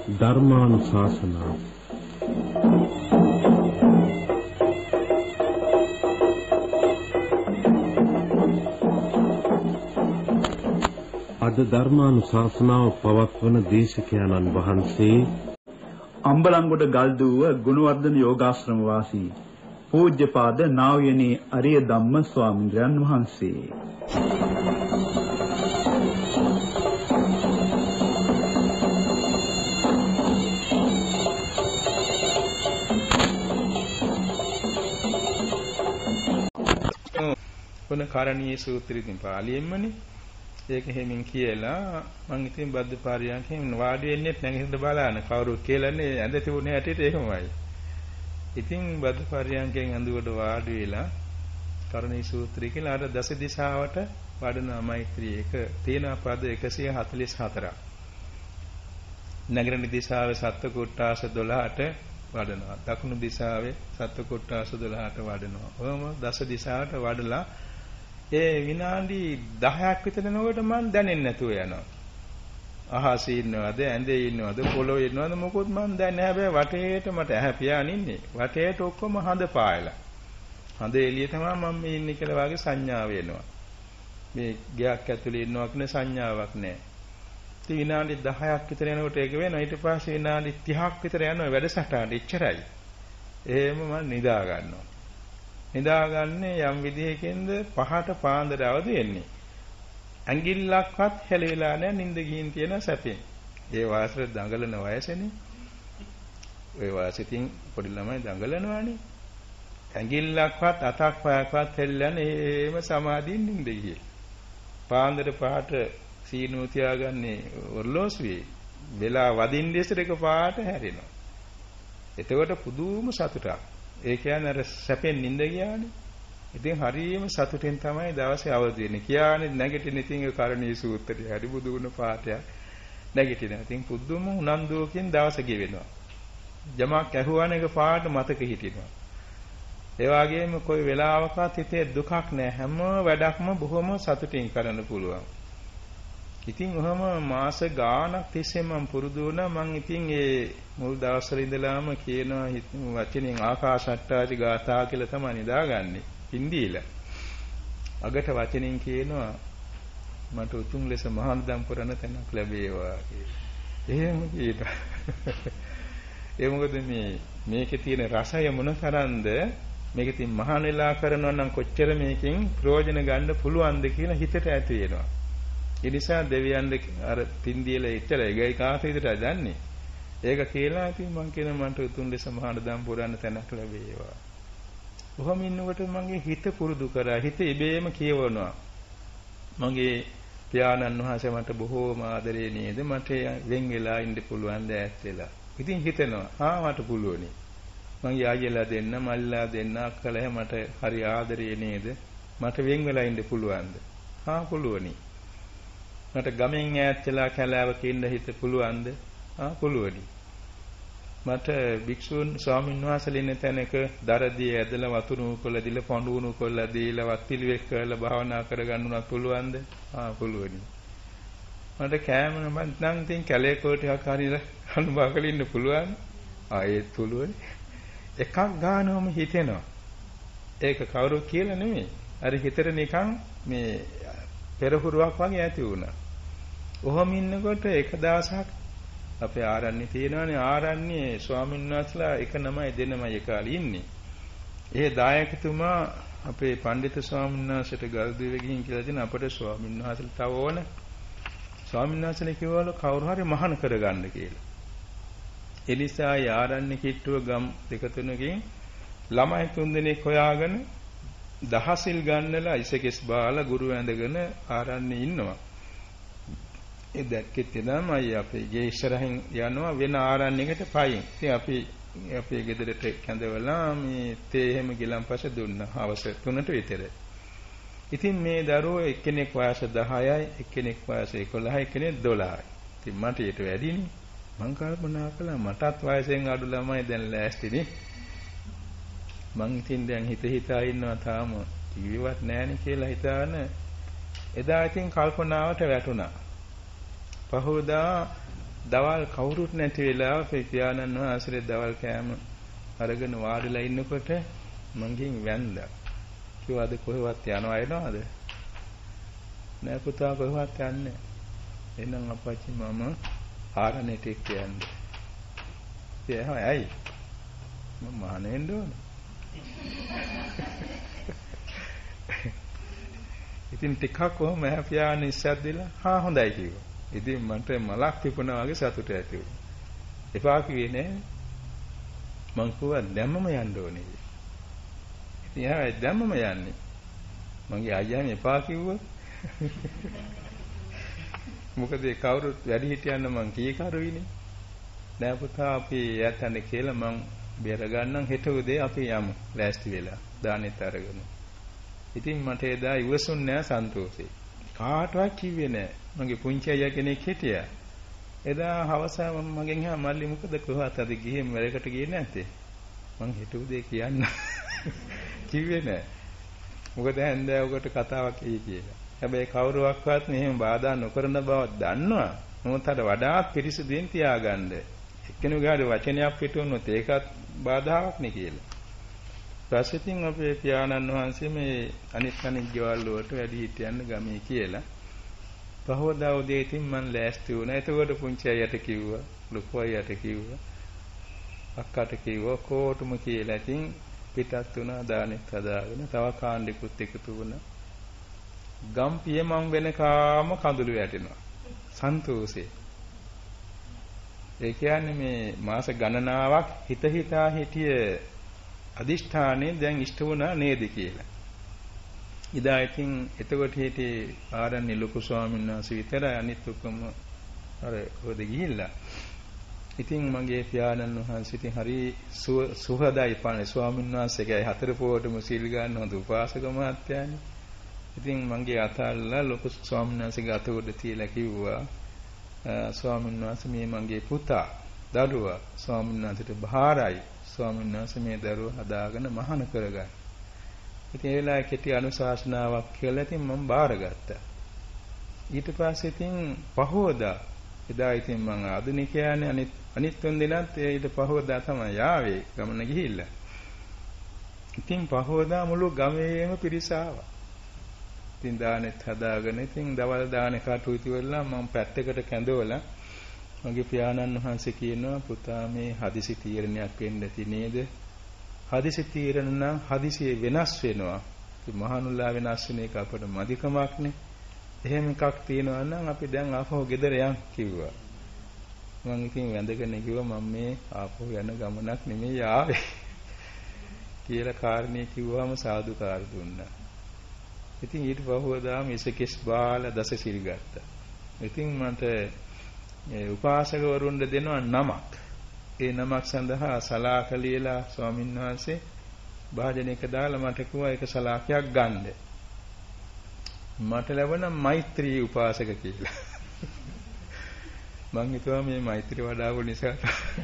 ධර්මානුශාසනාව අද ධර්මානුශාසනාව පවත්වන දේශකයන්න් වහන්සේ අම්බලන්ගොඩ ගල්දුව ගුණවර්ධන යෝගාශ්‍රම වාසී පූජ්‍යපාද නා වූ යනී අරිය ධම්ම ස්වාමීන් වහන්සේ. කොන කරණීය සූත්‍රයෙන් පාලියෙන්නනේ ඒක හැමින් කියලා මං ඉතින් බද්ද පාරියන්කෙන් වාඩි වෙන්නේ නැගිටින්න බලන්න කවුරු කියලානේ ඇඳ තිබුණේ හැටියට ඒකමයි. ඉතින් බද්ද පාරියන්කෙන් ඇඳුවට වාඩි වෙලා කරණීය සූත්‍රය කියලා අර දස දිශාවට වඩන මෛත්‍රී එක තියෙන පද 144ක්. නගරණ දිශාවේ සත්ත්ව කොට්ටාස 12ට වඩනවා. දකුණු දිශාවේ සත්ත්ව කොට්ටාස 12ට වඩනවා. ඔහොම දස දිශාවට වඩලා ඒ විනාඩි 10ක් විතර යනකොට මම දැනෙන්නේ නැතුව යනවා. අහසේ ඉන්නවද ඇඳේ ඉන්නවද පොළොවේ ඉන්නවද මොකොත් මම දන්නේ නැහැ. හැබැයි වටේට මට ඇහැ පියාගෙන ඉන්නේ. වටේට ඔක්කොම හඳ පායලා. හඳ එළිය තමයි මම මේ ඉන්නේ කියලා වාගේ සංඥාව එනවා. මේ ගයක් ඇතුලේ ඉන්නවා කියන සංඥාවක් නැහැ. ඉතින් විනාඩි 10ක් විතර යනකොට ඒක වෙනවා. ඊට පස්සේ විනාඩි 30ක් විතර යනවා වැඩසටහන එච්චරයි. එහෙම මම නිදා ගන්නවා. නිදාගන්නේ යම් විදිහකින්ද පහට පාන්දර අවදි වෙන්නේ. ඇඟිල්ලක්වත් හැලෙලා නැහැ නිින්ද ගිහින් තියෙන සැපෙන්. ඒ වාසර දඟලන වයසනේ. ওই වාසිතින් පොඩි ළමයි දඟලනවානේ. ඇඟිල්ලක්වත් අතක් පයක්වත් හැල්ලන්නේ එහෙම සමාධියෙන් නිින්ද ගියේ. පාන්දර පහට සීනෝ තියාගන්නේ ඔර්ලෝසුවේ. වෙලා වදින්න ඉස්සර එක පාට හැරෙනවා. එතකොට පුදුම සතුටක්. ඒ කියන්නේ අර සැපෙන් නිින්ද ගියානේ. ඉතින් හරියම සතුටෙන් තමයි දවසේ අවදි වෙන්නේ. කියන්නේ නැගිටින ඉතින් ඒ කරණීය සූත්‍රය හරි බුදුගුණ පාඨයක් නැගිටින. ඉතින් පුදුම උනන්දුවකින් දවස ගෙවෙනවා. යමක් ඇහුවාන එක පාට මතක හිටිනවා. ඒ වගේම કોઈ වෙලාවකත් හිතේ දුකක් නැහැ. හැම වැඩක්ම බොහොම සතුටින් කරන්න පුළුවන්. ඉතින් ඔහම මාස ගාණක් තිස්සේ මම පුරුදු වුණා. මම ඉතින් ඒ මුල් දවස්වල ඉඳලාම කියනවා වචනෙන් ආකාශට්ටාති ගාථා කියලා තමයි නිදාගන්නේ. හින්දියිලා. අගට වචනෙන් කියනවා මට උතුම් ලෙස මහානදම් පුරන තැනක් ලැබේවා කියලා. එහෙම කියනවා. ඒ මොකද මේකේ තියෙන රසය මොනතරම්ද මේක ඉතින් මහාන වෙලා කරනවා නම් කොච්චර මේකෙන් ප්‍රයෝජන ගන්න පුළුවන්ද කියලා හිතට ඇති වෙනවා. ඒ නිසා දෙවියන් අර තින්දියල ඉතල ඒකයි කාට විතරයි දන්නේ. ඒක කියලා ඉතින් මං කියන මන්ට උතුම් ලෙස මහානදම් පුරන්න තැනක් ලැබේවා. කොහොම ඉන්නකොට මගේ හිත පුරුදු කරා. හිත ඉබේම කියවනවා. මගේ පියාණන් වහන්සේ මට බොහෝම ආදරේ නේද? මට වෙන් වෙලා ඉන්න පුළුවන් ද ඈත් වෙලා. ඉතින් හිතෙනවා මට පුළුවනි. මගේ ආයෙලා දෙන්න මල්ලා දෙන්න අක්කලා මට හරි ආදරේ නේද? මට වෙන් වෙලා ඉන්න පුළුවන්ද? පුළුවනි. මට ගමෙන් ඈත් වෙලා කැලෑවක ඉන්න හිත පුළුවන්ද? පුළුවනි. මට භික්ෂුන් ස්වාමීන් වහන්සේලා ඉන්න තැනක දරදී ඇදලා වතුරු කොළ දීලා පඳුණු කොළ දීලා වත් පිළිවෙක් කරලා භාවනා කරගන්න උනත් පුළුවන්ද? පුළුවනි. මට කෑම නම් තින් කැලේ කොටයක් හරියට අනුභව කරලා ඉන්න පුළුවන්. ඒත් පුළුවනි. එකක් ගන්නවම හිතෙනවා. ඒක කවුරු කියලා නෙමෙයි. අර හිතට නිකන් මේ පෙරහුරුවක් වගේ ඇති වුණා. ඔහොම ඉන්නකොට එක දවසක් අපේ ආරණ්‍ය තියෙනවානේ ආරණ්‍යයේ ස්වාමීන් වහන්සේලා එක නමයි දෙනමයි කාලේ ඉන්නේ. ඒ දායකතුමා අපේ පඬිතු ස්වාමීන් වහන්සේට ගල්දුවේ ගිහින් කියලා දෙන අපේ ස්වාමීන් වහන්සේලා තව ඕන ස්වාමීන් වහන්සේලා කිව්වලු කවුරු හරි මහාන කරගන්න කියලා. ඒ නිසා ආරණ්‍ය කිට්ටුව ගම් දෙක තුනකින් ළමයි තුන් දෙනෙක් හොයාගෙන දහසිල් ගන්නලා ඉසකෙස් බාලා ගුරු ඇඳගෙන ආරණ්‍යේ ඉන්නවා. ඒ දැක්කේ තනමයි අපේ ගේ ඉස්සරහින් යනවා වෙන ආරණ්‍යයකට පයින්. ඉතින් අපි අපේ ගෙදරට කැඳවලා මේ තේ එහෙම ගිලම්පස දුන්නා හවස 3ට විතර. ඉතින් මේ දරුවෝ එක්කෙනෙක් වයස 10යි, එක්කෙනෙක් වයස 11යි, එක්කෙනෙක් 12යි. ඉතින් මට ඊට වැඩිනේ. මං කල්පනා කළා මටත් වයසෙන් අඩු ළමයි දැන් ලෑස්තිනේ. මං ඉතින් දැන් හිතා ඉන්නවා තාම ජීවත් නැහැනේ කියලා හිතාන එදා ඉතින් කල්පනාවට වැටුණා. පහෝදා දවල් කවුරුත් නැති වෙලාවක පියාණන් වහන්සේ දවල් කෑම අරගෙන වාඩිලා ඉන්නකොට මංගෙන් වැන්දා. කිව්වා අද කොහෙවත් යනවා එනවද? නෑ පුතා කොහෙවත් යන්නේ. එහෙනම් අපච්චි මම ආරණේට යන්නේ. එයා ඇයි? මම මහාන වෙන්න ඕන. ඉතින් ටිකක් කොහොම පියාණන් ඉස්සත් දීලා හා හොඳයි කිව්වා. ඉතින් මට මලක් පිපුණා වගේ සතුට ඇති වුණා. එපා කිව්වේ නෑ. මං කිව්වා දැම්මම යන්න ඕනේ. ඉතින් එයා දැම්මම යන්නේ. මගේ අයියාම එපා කිව්වා. මොකද ඒ කවුරුත් වැඩි හිටියන්න මං කීකරුයිනේ. නෑ පුතා අපි යන්න කියලා මං බේර ගන්නම් හෙට උදේ අපි යමු. ලෑස්ති වෙලා දානෙත් අරගෙන. ඉතින් මට එදා ඉවසුන්නේ නෑ සන්තෝෂේ. කාටවත් කිව්වේ නෑ. මගේ පුංචි අයියා කෙනෙක් හිටියා. එදා හවස මගෙන් අහා මල්ලි මොකද කොහොමද අද ගිහින් වැඩකට ගියේ නැත්තේ? මං හෙට උදේ කියන්න කිව්වේ නෑ. මොකද හැන්දෑවකට කතාවක් එයි කියලා. හැබැයි කවුරුවක්වත් මෙහෙම බාධා නොකරන බව දන්නවා. මොකද අර වඩාත් පිරිසිදුෙන් තියාගන්න. එක්කෙනෙකුගේ වචනයක් පිටුනොත් ඒකත් බාධාවක් නේ කියලා. පස්සෙන් අපේ පියාණන් වහන්සේ මේ අනිත් ගෙවල් වලට වැඩි හිටියන්න ගමේ කියලා. පහවදා උදේ ඉතින් මං ලෑස්ති වුණා. එතකොට පුංචි අයියට කිව්වා, ලොකු අයියට කිව්වා, අක්කට කිව්වා කොටුම කියලා. ඉතින් පිටත් වුණා දානෙත් හදාගෙන තව කාණ්ඩිකුත් එකතු වුණා. ගම් පියමන් වෙනකාම කඳුළු වැටෙනවා. සන්තෝෂේ. ඒ කියන්නේ මේ මාස ගණනාවක් හිතා හිටිය අදිෂ්ඨානේ දැන් ඉෂ්ට වුණා නේද කියලා. ඉදා ඉතින් එතකොට හිටියේ ආරණ්‍ය ලොකු ස්වාමීන් වහන්සේ විතරයි අනිත් ඔක්කොම අර හොද ගිහිල්ලා. ඉතින් මගේ පියාණන් වහන්සේ ඉතින් හරි සුහදයි පානේ ස්වාමීන් වහන්සේගේ හතර පොවටම සීල් ගන්න හොඳ උපාසක මහත්තයානේ. ඉතින් මගේ අතල්ලා ලොකු ස්වාමීන් වහන්සේගේ අත උඩ තියලා කිව්වා ස්වාමීන් වහන්සේ මේ මගේ පුතා දරුවා ස්වාමීන් වහන්සේට බහාරයි. ස්වාමීන් වහන්සේ මේ දරුවා හදාගෙන මහාන කරගන්න. ඉතින් ඒ වෙලාවේ කෙටි අනුශාසනාවක් කියලා ඉතින් මම බාරගත්තා. ඊට පස්සේ ඉතින් පහෝදා එදා ඉතින් මම ආධුනිකයානේ අනිත් තුන් දිනත් ඊට පහෝදා තමයි ආවේ ගමන ගිහිල්ලා. ඉතින් පහෝදා මුළු ගමේම පිරිස ආවා. ඉතින් දානෙත් හදාගෙන ඉතින් දවල් දානේ කටයුතු වෙලා මම පැත්තකට කැඳවලා මගේ පියාණන් වහන්සේ කියනවා පුතා මේ හදිසි තීරණයක් වෙන්න ඇති නේද? හදිසි තීරණ නම් හදිසියේ වෙනස් වෙනවා. ඉතින් මහනුල්ලා වෙනස් වෙන එක අපට මදිකමක්නේ. එහෙම එකක් තියෙනවා නම් අපි දැන් ආපහු ගෙදර යන් කිව්වා. මම ඉතින් වැඳගෙන කිව්වා මම මේ ආපහු යන ගමනක් නෙමෙයි ආවේ කියලා කාරණේ කිව්වම සාදුකාර දුන්නා. ඉතින් ඊට පහුවදාම ඉසකෙස් බාලා දස සිල් ගත්තා. ඉතින් මට උපාසකවරුන්ට දෙනවා නමක්. ඒ නමක් සඳහා සලාක ලියලා ස්වාමීන් වහන්සේ භාජනයක දාලා මට කිව්වා ඒක සලාකයක් ගන්න. මට ලැබුණා මෛත්‍රී උපාසක කියලා. මං හිතුවා මේ මෛත්‍රී වඩාවු නිසා.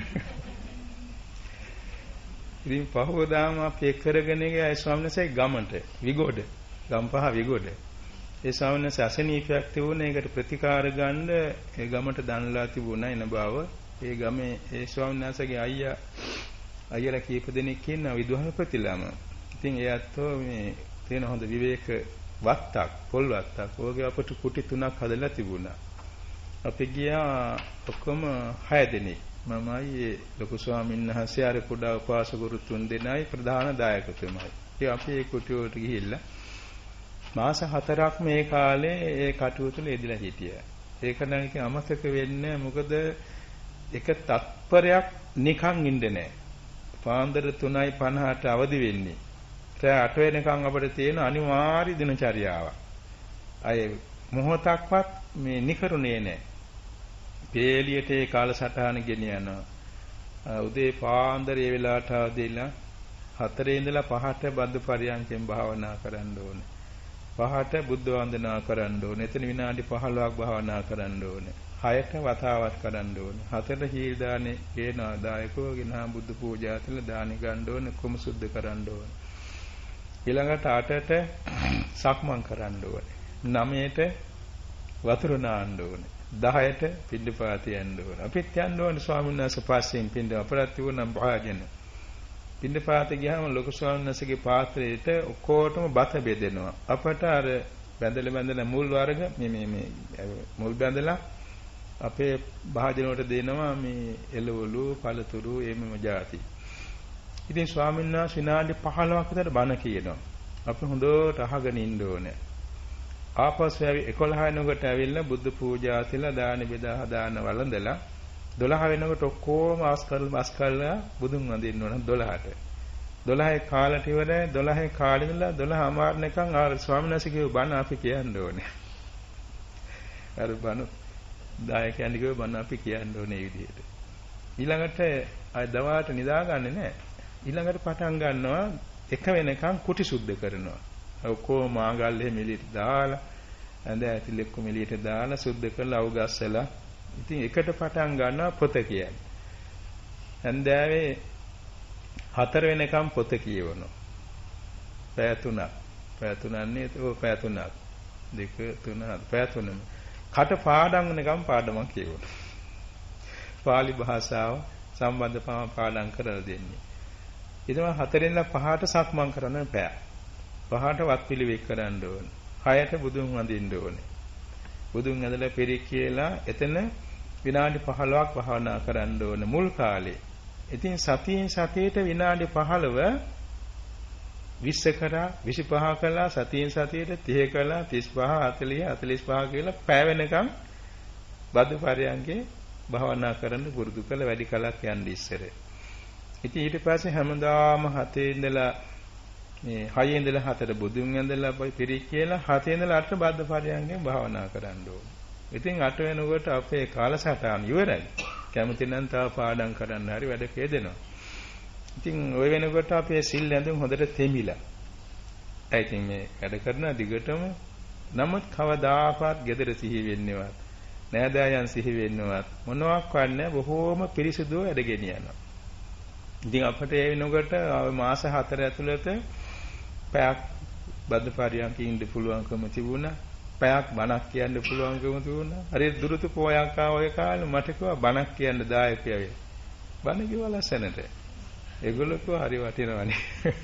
ඉතින් පහවදාම අපි කරගෙන ගියා ස්වාමීන් වහන්සේ ගමට විගොඩ ගම්පහ විගොඩ. ඒ ස්වාමීන් වහන්සේ අසනීපයක් තිබුණා. ඒකට ප්‍රතිකාර ගන්න ඒ ගමට දන්ලා තිබුණා එන බව. ඒ ගමේ ඒ ස්වාමීන් වහන්සේගේ අයියලා කීප දෙනෙක් ඉන්නවා විදුහල්පතිලාම. ඉතින් ඒ අතෝ මේ තේන හොඳ විවේක වත්තක් පොල් වත්තක් ඕගේ අපට කුටි 3ක් හදලා තිබුණා. අපි ගියා ඔක්කොම 6 දෙනෙක්. මමයි ලොකු ස්වාමීන් වහන්සේ අර කුඩා උපාසකවරු 3 දෙනයි ප්‍රධාන දායකතුමයි. ඉතින් අපි ඒ කුටි වලට ගිහිල්ලා මාස 4ක් මේ කාලේ ඒ කටයුතු වල යෙදලා හිටියා. ඒක නම් ඉතින් අමතක වෙන්නේ මොකද එක තත්පරයක් නිකන් ඉන්නේ නැහැ. පාන්දර 3:50ට අවදි වෙන්නේ. රෑ 8 වෙනකන් අපිට තියෙන අනිවාර්ය දිනචරියාවක්. අය මොහොතක්වත් මේ නිකරුණේ නැහැ. පේලියට ඒ කාලසටහන ගෙන යනවා. උදේ පාන්දර ඒ වෙලාවට අවදිලා 4 ඉඳලා 5ට බද්ද පරියන්කෙන් භාවනා කරන්න ඕනේ. 5ට බුද්ධ වන්දනා කරන්න ඕනේ. එතන විනාඩි 15ක් භාවනා කරන්න ඕනේ. 6ට වතාවක් කරන්න ඕනේ. 4ට හීල් දානේ ගේන දායකෝ ගෙනා බුද්ධ පූජා තුළ දානි ගන්න ඕනේ. කොම සුද්ධ කරන්න ඕනේ. ඊළඟට 8ට සක්මන් කරන්න ඕනේ. 9ට වතුර නාන්න ඕනේ. 10ට පින්ඩපාත යන්න ඕන. අපිත් යන්න ඕන ස්වාමීන් වහන්සේ පස්සෙන් පින්ඩ අපරත් තිබුණා භාජන. පින්ඩපාත ගියාම ලොකු ස්වාමීන් වහන්සේගේ පාත්‍රයට ඔක්කොටම බත බෙදෙනවා. අපට අර බැඳලා මුල් වර්ග මේ මුල් බැඳලා අපේ භාජන වලට දෙනවා මේ එළවලු, පළතුරු, එමෙම જાති. ඉතින් ස්වාමීන් වහන්සේ විනාඩි 15ක් විතර බණ කියනවා. අපි හොඳට අහගෙන ඉන්න ඕනේ. ආපස්සෙ 11 වෙනකොට ඇවිල්ලා බුද්ධ පූජා තියලා දාන බෙදා දාන වළඳලා 12 වෙනකොට ඔක්කොම ආස්කල්ලා බුදුන් වඳින්න ඕන 12ට. 12 කාලට ඉවරයි 12 කාලේ ඉඳලා 12 අමාරණකම් ආර ස්වාමීන් වහන්සේ කියව බණ අපි කියන්න ඕනේ. අර බණ දායකයන් කියව බණ අපි කියන්න ඕනේ මේ විදිහට. ඊළඟට අය දවල්ට නිදාගන්නේ නැහැ. ඊළඟට පටන් ගන්නවා එක වෙනකම් කුටි සුද්ධ කරනවා. ඔක්කොම මාගල්ලේ මෙලියට දාලා ඇඳ ඇතිලෙක්ක මෙලියට දාලා සුද්ධ කරලා අවගස්සලා ඉතින් එකට පටන් ගන්නවා පොත කියන්නේ. ඇඳෑවේ 4 වෙනකම් පොත කියවනවා. පැය 3ක්. පැය 3න්නේ ඔය පැය 3ක්. 2 3 පැය 3ම. කට පාඩම් වෙනකම් පාඩමක් කියවනවා. පාලි භාෂාව සම්බන්ධ පාඩම් කරලා දෙන්නේ. ඊට පස්සේ 4 ඉඳලා 5ට සක්මන් කරන පැය. 5ට වත් පිළිවෙක් කරන්න ඕන. 6ට බුදුන් වඳින්න ඕනේ. බුදුන් ඇදලා පිරික් කියලා එතන විනාඩි 15ක් භාවනා කරන්න ඕන මුල් කාලේ. ඉතින් සතියෙන් සතියට විනාඩි 15 20 කරා 25 කළා සතියෙන් සතියට 30 කළා 35 40 45 කියලා පැය වෙනකම් බද්ද පරයන්ගේ භාවනා කරන්න පුරුදු කළ වැඩි කලක් යන්න ඉස්සර. ඉතින් ඊට පස්සේ හැමදාම 7 ඉඳලා මේ 6 ඉඳලා 4ට බුදුන් ඇඳලා පිරික් කියලා 7 ඉඳලා 8ට බද්ද පරයන්ගෙන් භාවනා කරන්න ඕනේ. ඉතින් 8 වෙනකොට අපේ කාලසටහන ඉවරයි. කැමති නම් තව පාඩම් කරන්න හරි වැඩ කෙදෙනවා. ඉතින් ওই වෙනකොට අපේ සිල් ඇඳුම් හොඳට තෙමිලා. ඒ ඉතින් මේ වැඩ කරන දිගටම නමුත් කවදාකවත් gedara සිහි වෙන්නේවත් නෑදෑයන් සිහි වෙන්නවත් මොනවක් වන්නේ බොහෝම පිරිසිදුව වැඩ ගෙනියනවා. ඉතින් අපිට ඒ වෙනකොට මාස 4 ඇතුළත පැයක් බද්ද පරියන්ක ඉන්න පුළුවන්කම තිබුණා. පැයක් බණක් කියන්න පුළුවන්කම තිබුණා. හරි දුරුතු පොයක් ආව ඒ කාලේ මට කිව්වා බණක් කියන්න දායකය වේ. බණ කිව්වා ලස්සනට. ඒගොල්ලෝ කිව්වා හරි වටිනවනේ.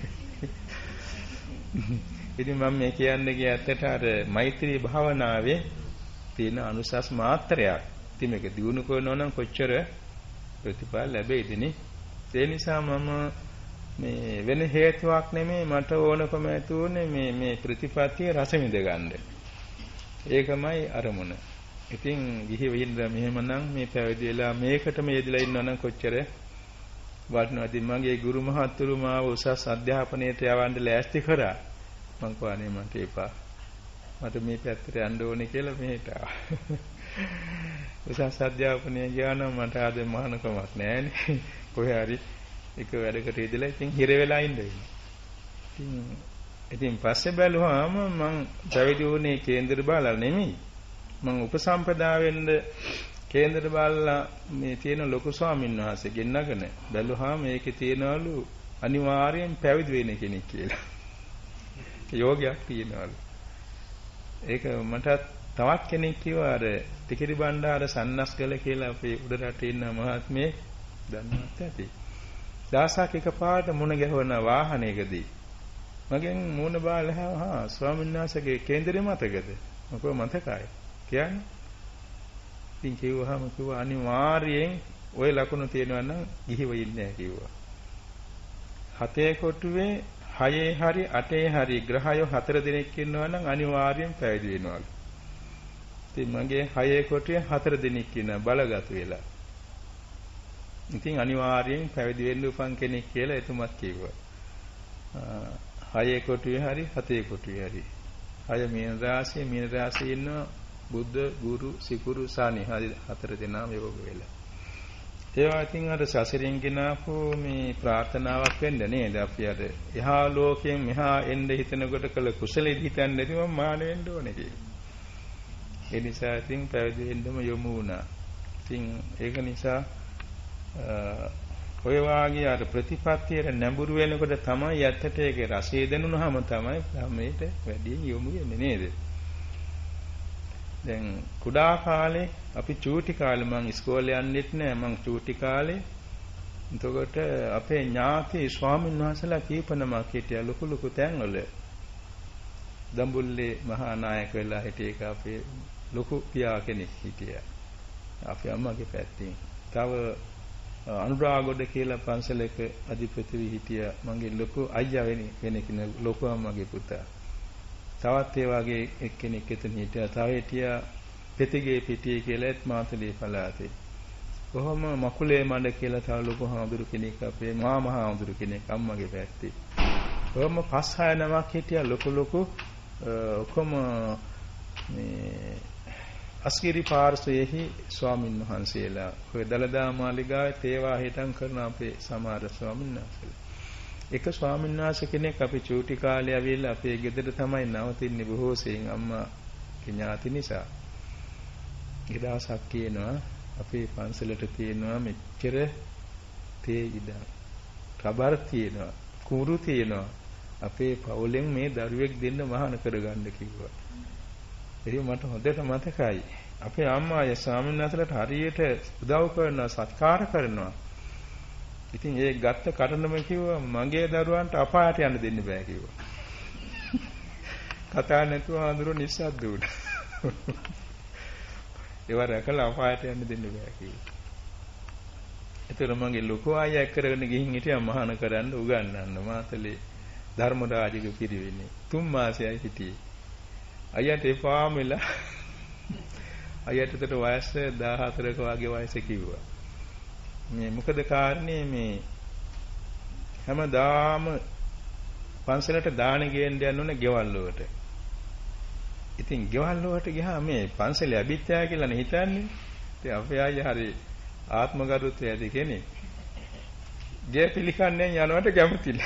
ඉතින් මම මේ කියන්නේ කිය ඇත්තට අර මෛත්‍රී භාවනාවේ තියෙන අනුසස් මාත්‍රයක්. ඉතින් මේක දිනු කරනවා නම් කොච්චර ප්‍රතිඵල ලැබෙයිද නේ? ඒ නිසා මම මේ වෙන හේතුවක් නෙමෙයි මට ඕනකම ඇති උනේ මේ ප්‍රතිපත්තිය රස විඳ ගන්න. ඒකමයි අරමුණ. ඉතින් ගිහි වෙන්න මෙහෙමනම් මේ පැවිදි වෙලා මේකටම යෙදලා ඉන්නවනම් කොච්චර වටිනවද? මගේ ගුරු මහත්තුරු මාව උසස් අධ්‍යාපනයට යවන්න ලෑස්ති කරා. මං කවන්නේ මට එපා. මට මේ පැත්තට යන්න ඕනේ කියලා මෙහෙට ආවා. උසස් අධ්‍යාපනය ගියා නම් මට ආද මහානකමක් නැහැනේ. කොහේ හරි එක වැඩකට ඉඳලා ඉතින් හිර වෙලා ඉන්න වෙනවා. ඉතින් පස්සේ බැලුවාම මං පැවිදි වුණේ කේන්දර බාලලා නෙමෙයි. මං උපසම්පදා වෙන්න කේන්දර බාලලා මේ තියෙන ලොකු ස්වාමීන් වහන්සේ ගෙන්නගෙන බැලුවාම මේකේ තියනවලු අනිවාර්යෙන් පැවිදි වෙන්න කෙනෙක් කියලා. යෝගයක් තියනවලු. ඒක මට තවත් කෙනෙක් කිව්වා අර ටිකිරි බණ්ඩාර සන්නස්ගල කියලා අපේ උඩරට ඉන්න මහත්මයෙක් දන්නවත් ඇති. දාසක් එකපාරට මුණ ගැහුවන වාහනයකදී මගෙන් මූණ බාලා ස්වාමීන් වහන්සේගේ කේන්දරේ මතකද? මම කිව්වා මතකයි. කියන්නේ? ඉතින් කිව්වා අනිවාර්යෙන් ওই ලකුණු තියෙනවා නම් ගිහිව ඉන්නේ නැහැ කිව්වා. 7 කොටුවේ 6 හරි 8 හරි ග්‍රහයෝ 4 දිනක් ඉන්නවා නම් අනිවාර්යෙන් පැවිදි වෙනවලු. ඉතින් මගේ 6 කොටුවේ 4 දිනක් ඉන්න බලගත් වෙලා. ඉතින් අනිවාර්යෙන් පැවිදි වෙන්න උපන් කෙනෙක් කියලා එතුමත් කිව්වා. 6 කොටුවේ හරි 7 කොටුවේ හරි. 6 මීන රාශියේ ඉන්න බුද්ධ ගුරු සිකුරු සානි හරි 4 දෙනාම යෝග වෙලා. ඒවා ඉතින් අර සසරින් ගෙනාපු මේ ප්‍රාර්ථනාවක් වෙන්න නේද? අපි අර එහා ලෝකයෙන් මෙහා එන්න හිතනකොට කළ කුසලෙදි හිතන්නේ නැතිව මාන වෙන්න ඕනේ කියලා. ඒ නිසා ඉතින් පැවිදි වෙන්නම යොමු වුණා. ඉතින් ඒක නිසා ඔය වාගේ අර ප්‍රතිපත්තියට නැඹුරු වෙනකොට තමයි යත්තට ඒකේ රසය දැනුනහම තමයි මේට වැඩි යොමු වෙන්නේ නේද? දැන් කුඩා කාලේ අපි චූටි කාලේ මං ඉස්කෝලේ යන්නෙත් නෑ මං චූටි කාලේ. එතකොට අපේ ඥාති ස්වාමීන් වහන්සේලා කීප නමක් හිටියා ලොකු තැන්වල. දඹුල්ලේ මහා නායක වෙලා හිටිය එක අපේ ලොකු පියා කෙනෙක් හිටියා. අපේ අම්මගේ පැත්තෙන්. තව අනුරාගොඩ කියලා පන්සලක අධිපති හිටියා මගේ ලොකු අයියා වෙන කෙනෙක් ලොකු අම්මගේ පුතා. තවත් ඒ වගේ එක්කෙනෙක් එතන හිටියා. තව හිටියා පෙතිගේ පිටියේ කියලාත් මාතලේ පළාතේ. කොහොම මකුලේ මඩ කියලා තව ලොකු හාමුදුරු කෙනෙක් අපේ මහා හාමුදුරු කෙනෙක් අම්මගේ පැත්තේ. කොහොම 5-6 නමක් හිටියා ලොකු ඔක්කොම මේ අස්ගිරි පාර්ශ්වයේහි ස්වාමින් වහන්සේලා ඔය දලදා මාලිගාවේ තේවා හිටන් කරන අපේ සමහර ස්වාමින් වහන්සේලා. එක ස්වාමීන් වහන්සේ කෙනෙක් අපි චූටි කාලේ ආවිල්ලා අපේ ගෙදර තමයි නවතින්නේ බොහෝ සෙයින් අම්මා ඥාති නිසා. ඊදවසක් කියනවා අපේ පන්සලට තියෙනවා මෙච්චර තේ ඉඩම්. රබර් තියෙනවා, කුරු තියෙනවා. අපේ පවුලෙන් මේ දරුවෙක් දෙන්න මහාන කරගන්න කිව්වා. ඒක මට හොඳට මතකයි. අපේ අම්මා ඒ ස්වාමීන් වහන්සේලාට හරියට උදව් කරනවා, සත්කාර කරනවා. ඉතින් ඒ ගත්ත කටනම කිව්වා මගේ දරුවන්ට අපායට යන්න දෙන්න බෑ කිව්වා. කතා නැතුව අඳුර නිස්සද්ද උඩ. ඒව රැකලා අපායට යන්න දෙන්න බෑ කිව්වා. ඒතර මගේ ලොකු අයියා කරගෙන ගිහින් හිටියා මහාන කරන්න උගන්වන්න මාතලේ ධර්මරාජික පිරිවෙන්නේ 3 මාසයයි හිටියේ. අයියට එපාම වෙලා අයියට උඩට වයස 14ක වගේ වයස කිව්වා. මේ මොකද කාරණේ මේ හැමදාම පන්සලට දාන ගේන්න යන්න ඕනේ ගෙවල් වලට. ඉතින් ගෙවල් වලට ගියාම මේ පන්සලේ අභිත්‍යා කියලා නේ හිතන්නේ. ඉතින් අපේ අයියා හරි ආත්මගරුත්වය ඇති කෙනෙක්. ගේ පිළිකන්නේ යනවට කැමතිල.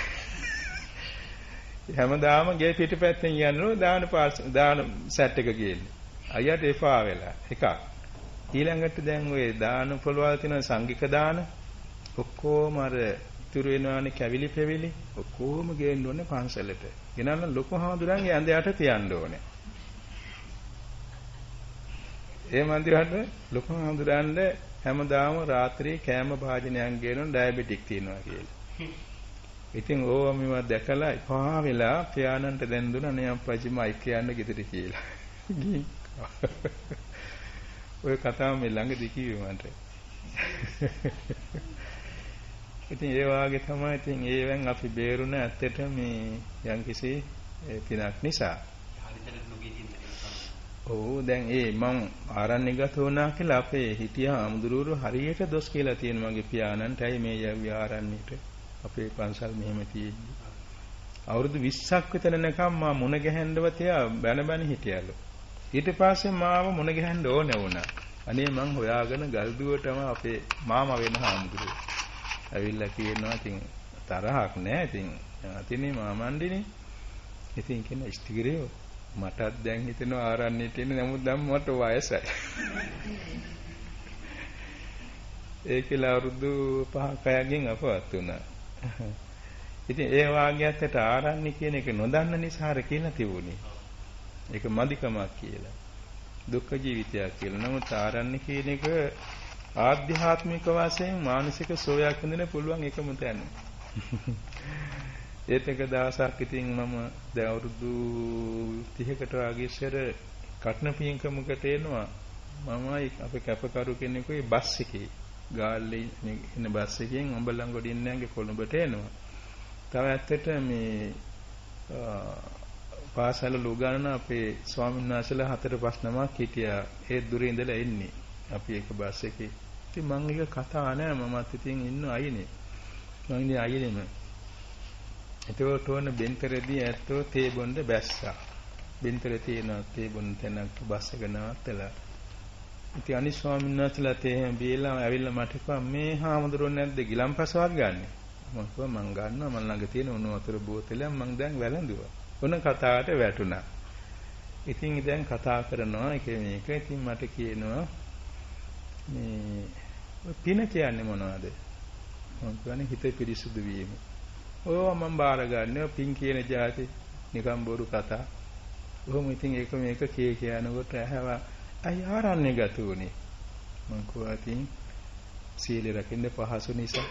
හැමදාම ගේ පිටිපැත්තෙන් යනවා දාන සෙට් එක ගේන්නේ. අයියට එපා වෙලා එකක්. ඊළඟට දැන් ඔය දාන පොළවල් තියෙන සංඝික දාන ඔක්කොම අර ඉතුරු වෙනවානේ කැවිලි පෙවිලි ඔක්කොම ගේන්න ඕනේ පන්සලට. ගෙනල්ලා ලොකු හාමුදුරන්ගේ ඇඳ යට තියන්න ඕනේ. ඒ මන්දිරට ලොකු හාමුදුරන්ට හැමදාම රාත්‍රියේ කෑම භාජනයක් ගේනවා ඩයබටික් තියෙනවා කියලා. ඉතින් ඕවා මේවා දැකලා එපා වෙලා පියාණන්ට දැන් දුන්නා නේ අප්පච්චි මයික් කියන්න ගෙදර කියලා. ඔය කතාව මේ ළඟදී කිව්වේ මට. ඉතින් ඒ වාගේ තමයි ඉතින් ඒවෙන් අපි බේරුණ ඇත්තට මේ යම්කිසි පිනක් නිසා. ඔව් දැන් මම ආරණ්‍යගත වුණා කියලා අපේ හිටියා අමුදුරුවෝ හරියට දොස් කියලා තියෙන මගේ පියාණන්ට ඇයි මේ යව්වේ ආරණ්‍යට අපේ පන්සල් මෙහෙම තියෙන්නේ. අවුරුදු 20ක් විතර නැකම් මම මුණ ගැහෙන්නව තියා බැන හිටියලු. ඊට පස්සේ මාව මුණ ගැහෙන්න ඕනේ වුණා. අනේ මං හොයාගෙන ගල්දුවටම අපේ මාමා වෙන හාමුදුරුවෝ. ඇවිල්ලා කියනවා ඉතින් තරහක් නෑ ඉතින් අතිනේ මාමණ්ඩිනේ. ඉතින් කියන ඉස්තිගිරියෝ මටත් දැන් හිතෙනවා ආරණ්‍යට එන්න නමුත් දැන් මට වයසයි. ඒකලා අවුරුදු 5-6කින් අපවත් වුණා. ඉතින් ඒ වාගේ ඇත්තට ආරණ්‍ය කියන එක නොදන්න නිසා අර කියලා තිබුණේ. ඒක මදිකමක් කියලා. දුක්ඛ ජීවිතයක් කියලා. නමුත් ආරණ්‍ය කියන එක ආධ්‍යාත්මික වශයෙන් මානසික සෝයක් හඳින්න පුළුවන් එකම තැන. ඒත් එක දවසක් ඉතින් මම දැන් අවුරුදු 30කට වගේ ඉස්සර කටන පින්කමකට එනවා. මමයි අපේ කැපකරු කෙනෙකුයි බස් එකේ ගාල්ලේ ඉන්න බස් එකෙන් අම්බලන්ගොඩින් නැංගේ කොළඹට එනවා. තව ඇත්තට මේ පාසල ලුගාන අපේ ස්වාමීන් වහන්සේලා 4-5 නමක් හිටියා. ඒ දුරේ ඉඳලා එන්නේ. අපි එක බස් එකේ. ඉතින් මම එක කතා නෑ මමත් ඉතින් ඉන්න අයිනේ. මම ඉන්නේ අයිනේම. එතකොට ඕන බෙන්තරේදී ඇත්තෝ තේ බොන්න බැස්සා. බෙන්තරේ තියෙන තේ බොන්න තැනක් බස් එක නවත්තලා. ඉතින් අනිත් ස්වාමීන් වහන්සේලා තේ බීලා ඇවිල්ලා මට කිව්වා මේ හාමුදුරුවෝ නැද්ද ගිලම්පසවත් ගන්න. මම කිව්වා මං ගන්නවා මන් ළඟ තියෙන උණු වතුර බෝතලයක් මං දැන් වැළඳුවා. ඔන්න කතාවට වැටුණා. ඉතින් දැන් කතා කරනවා එක මේක. ඉතින් මට කියනවා මේ පින කියන්නේ මොනවද? මම කියන්නේ හිත පිරිසුදු වීම. ඕවා මම බාර ගන්නවා පින් කියන જાති නිකම් බොරු කතා. කොහොම ඉතින් ඒක මේක කියනකොට ඇහවා අය ආරණ්‍ය ගත වුණේ. මං කිව්වා ඉතින් සීල රකින්න පහසු නිසා.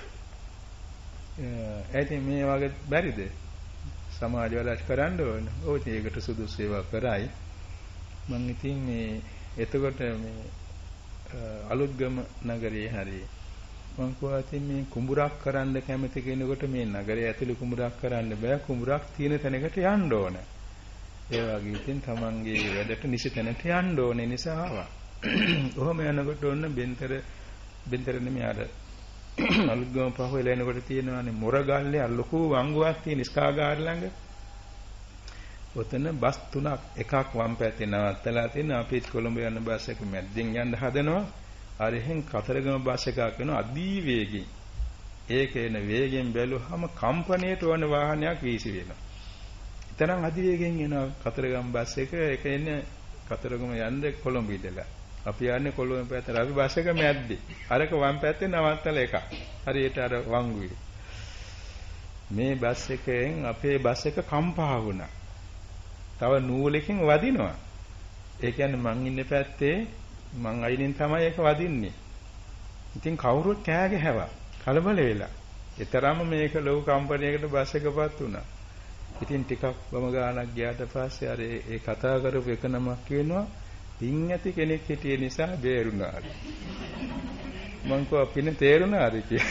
ඇයි මේ වගේ බැරිද? සමාජ වලට කරන්න ඕන. ඔය ඒකට සුදුසු ඒවා කරයි. මං ඉතින් මේ එතකොට මේ අලුත්ගම නගරයේ හරිය මං කිව්වා ඉතින් මේ කුඹුරක් කරන්න කැමති කෙනෙකුට මේ නගරය ඇතුළේ කුඹුරක් කරන්න බෑ. කුඹුරක් තියෙන තැනකට යන්න ඕන. ඒ වගේ ඉතින් තමන්ගේ වැඩට නිසි තැනට යන්න ඕනේ නිසා ආවා. ඔහොම යනකොට ඔන්න බෙන්තර නෙමෙයි අර අලුත්ගම පහුවෙලා එනකොට තියෙනවානේ මොරගල්ලේ අර ලොකු වංගුවක් තියෙන ස්කාගාර ළඟ. ඔතන බස් තුනක් එකක් වම් පැත්තේ නවත්තලා තියෙන අපිත් කොළඹ යන බස් එක මැද්දෙන් යන්න හදනවා. අර එහෙන් කතරගම බස් එකක් යනවා අදී වේගෙන්. ඒක එන වේගෙන් බැලුවහම කම්පණයට වන වාහනයක් වීසි වෙනවා. තරම් අදී වේගෙන් එන කතරගම බස් එක ඒක එන්නේ කතරගම යන්නේ කොළඹ ඉඳලා. අපි යන්නේ කොළඹ පැත්තට. අපි බස් එක මැද්දේ. අරක වම් පැත්තේ නවත්තලා එකක්. හරියට අර වංගුවේ. මේ බස් එකෙන් අපේ බස් එක කම්පා වුණා. තව නූලකින් වදිනවා. ඒ කියන්නේ මං ඉන්න පැත්තේ මං අයිනෙන් තමයි ඒක වදින්නේ. ඉතින් කවුරුත් කෑ ගැහුවා. කලබල වෙලා. ඒතරම්ම මේක ලොකු කම්පැනියකට බස් එකපත් වුණා. ඉතින් ටිකක් වම ගානක් ගියාට පස්සේ අර ඒ කතා කරපු එක නමක් කියනවා පින් ඇති කෙනෙක් හිටිය නිසා බේරුණා. මං කෝ පින තේරුණාද කියලා.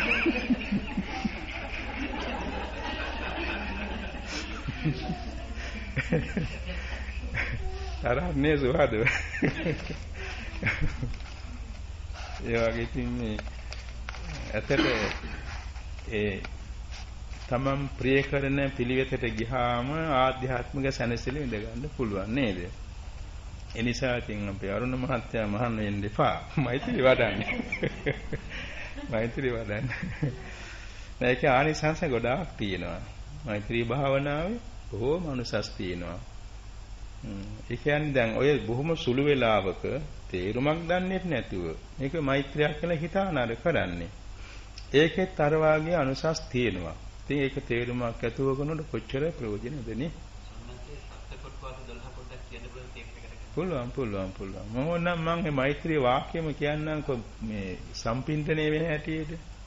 තරන්නේ සුවද ඒ වගේ ඉතින් මේ ඇතට ඒ තමන් ප්‍රිය කරන පිළිවෙතට ගියාම ආධ්‍යාත්මික සැනසෙල්ල විඳ ගන්න පුළුවන් නේද? ඒ නිසා ඉතින් අපේ අරුණ මහත්තයා මහාන වෙන්න එපා. මෛත්‍රී වඩන්න. මෛත්‍රී වඩන්න. මේක ආනිසංස ගොඩාක් තියෙනවා. මෛත්‍රී භාවනාවේ බොහෝම අනුසස් තියෙනවා. ඒ කියන්නේ දැන් ඔය බොහොම සුළු වෙලාවක තේරුමක් දන්නේ නැතුව මේක මෛත්‍රියක් කියලා හිතානාර කරන්නේ. ඒකෙත් අර වාගේ අනුසස් තියෙනවා. ඉතින් ඒක තේරුමක් ඇතුව කරනකොට කොච්චර ප්‍රයෝජනද නේ? පුළුවන්. මම මේ මෛත්‍රී වාක්‍යෙම කියන්නම් මේ සම්පින්දණය වෙන හැටියට.